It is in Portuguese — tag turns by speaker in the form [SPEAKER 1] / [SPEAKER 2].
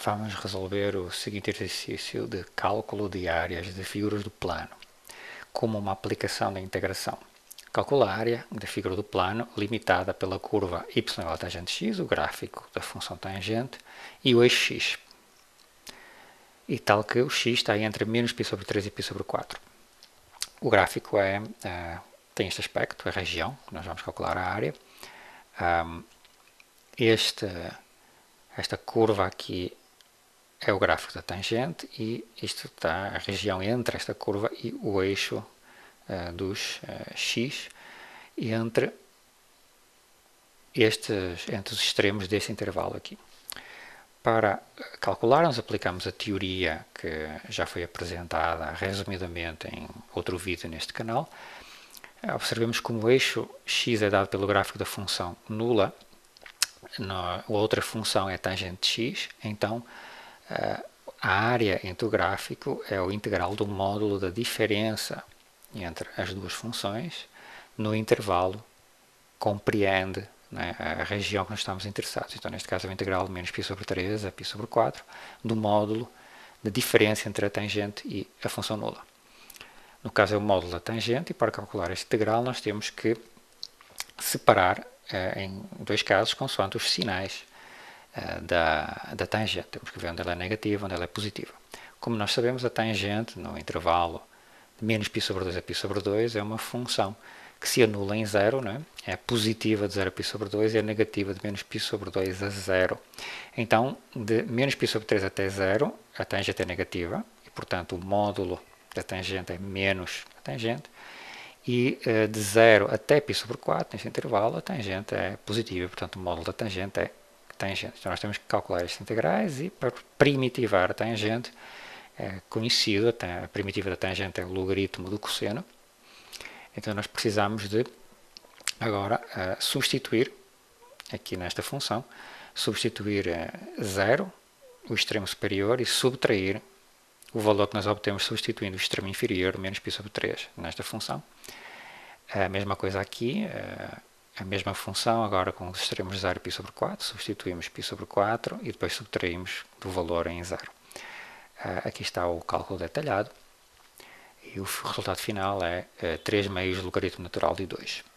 [SPEAKER 1] Vamos resolver o seguinte exercício de cálculo de áreas de figuras do plano, como uma aplicação da integração. Calcula a área da figura do plano limitada pela curva y igual a tangente x, o gráfico da função tangente, e o eixo x. E tal que o x está entre menos π sobre 3 e π sobre 4. O gráfico tem este aspecto, a região, nós vamos calcular a área. Esta curva aqui é o gráfico da tangente e isto está a região entre esta curva e o eixo dos x e entre os extremos desse intervalo aqui. Para calcularmos, aplicamos a teoria que já foi apresentada resumidamente em outro vídeo neste canal. Observemos como o eixo x é dado pelo gráfico da função nula, a outra função é tangente x, então a área entre o gráfico é o integral do módulo da diferença entre as duas funções no intervalo compreende, né, a região que nós estamos interessados. Então, neste caso, é o integral de menos π sobre 3 a π sobre 4 do módulo da diferença entre a tangente e a função nula. No caso, é o módulo da tangente e para calcular este integral nós temos que separar em dois casos consoante os sinais da tangente. Temos que ver onde ela é negativa, onde ela é positiva. Como nós sabemos, a tangente no intervalo de menos π sobre 2 a π sobre 2 é uma função que se anula em zero, né? É positiva de 0 a π sobre 2 e é negativa de menos π sobre 2 a 0. Então, de menos π sobre 3 até 0, a tangente é negativa, e portanto o módulo da tangente é menos a tangente, e de 0 até π sobre 4, neste intervalo, a tangente é positiva, portanto o módulo da tangente é tangente. Então nós temos que calcular estes integrais e para primitivar a tangente, é conhecido, a primitiva da tangente é o logaritmo do cosseno. Então nós precisamos de agora substituir aqui nesta função, substituir 0, o extremo superior, e subtrair o valor que nós obtemos substituindo o extremo inferior, menos π sobre 3, nesta função. A mesma coisa aqui, a mesma função, agora com os extremos 0 e π sobre 4, substituímos π sobre 4 e depois subtraímos do valor em 0. Aqui está o cálculo detalhado e o resultado final é 3 meios do logaritmo natural de 2.